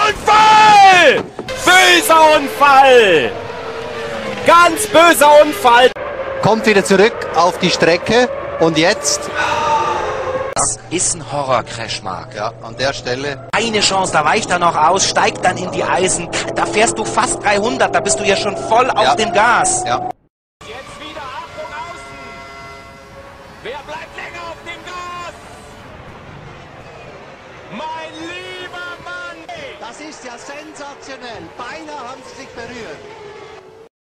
Unfall! Böser Unfall! Ganz böser Unfall! Kommt wieder zurück auf die Strecke und jetzt? Das ist ein Horror-Crash, Marc. Ja, an der Stelle. Eine Chance, da weicht er noch aus, steigt dann in die Eisen. Da fährst du fast 300, da bist du ja schon voll auf dem Gas. Ja. Jetzt wieder Achtung außen! Wer bleibt länger auf dem Gas? Mein lieber Mann! Das ist ja sensationell. Beinahe haben sie sich berührt.